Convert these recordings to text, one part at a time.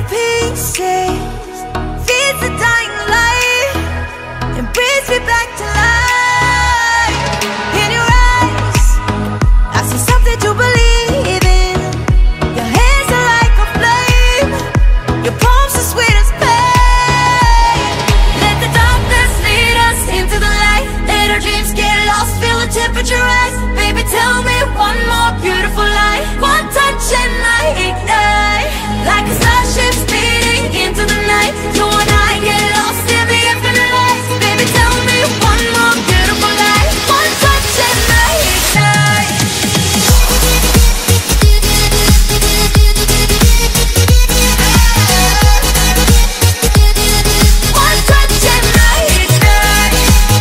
pieces, feeds the dying light, and brings me back to life. In your eyes, I see something to believe in. Your hands are like a flame, your palms are sweet as pain. Let the darkness lead us into the light. Let our dreams get lost, feel the temperature rise. Baby, tell me one more beautiful lie. One touch and I ignite, like a starship speeding into the night. You and I get lost in the infinite light. Baby, tell me one more beautiful lie. One touch and I ignite. One touch and I ignite.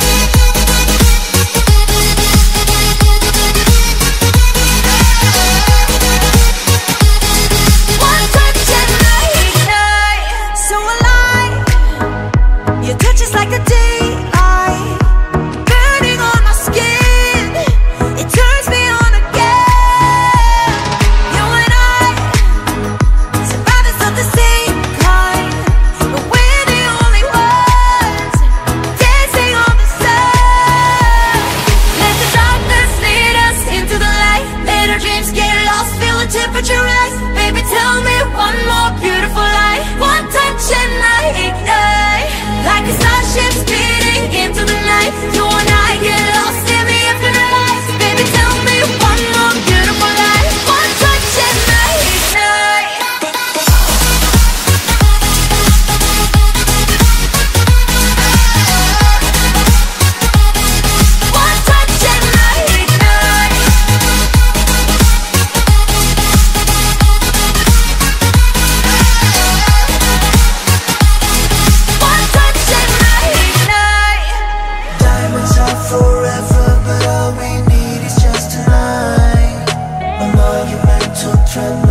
One touch and I ignite. So alive, your touch is like the daylight, burning on my skin. It turns me on again. You and I, survivors of the same kind, but we're the only ones dancing on the sun. Let the darkness lead us into the light. Let our dreams get lost, feel the temperature rise. Baby, tell me one more beautiful lie. One touch and I ignite, like a starship speeding into the night. You and I get lost in the infinite light. Baby, tell me one more beautiful lie. One touch and I ignite. One touch and I ignite. One touch and I ignite. Diamonds are forever, but all we need is just tonight. A monumental trip.